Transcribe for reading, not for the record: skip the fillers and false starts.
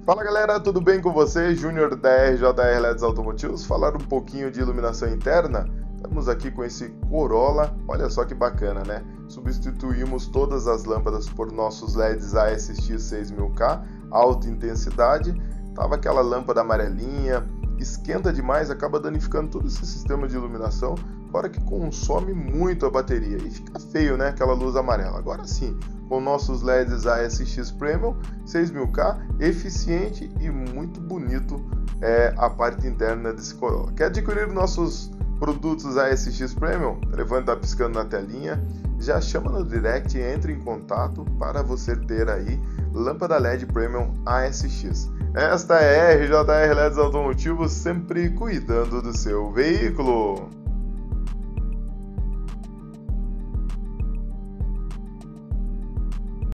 Fala galera, tudo bem com você? Júnior da RJR LEDs Automotivos, falar um pouquinho de iluminação interna. Estamos aqui com esse Corolla, olha só que bacana, né? Substituímos todas as lâmpadas por nossos LEDs ASX 6000K, alta intensidade. Tava aquela lâmpada amarelinha, esquenta demais, acaba danificando todo esse sistema de iluminação, fora que consome muito a bateria e fica feio, né? Aquela luz amarela. Agora sim, com nossos LEDs ASX Premium 6000K, eficiente e muito bonito a parte interna desse Corolla. Quer adquirir nossos produtos ASX Premium? O telefone está piscando na telinha, já chama no direct e entre em contato para você ter aí lâmpada LED Premium ASX. Esta é a RJR LEDs Automotivos, sempre cuidando do seu veículo.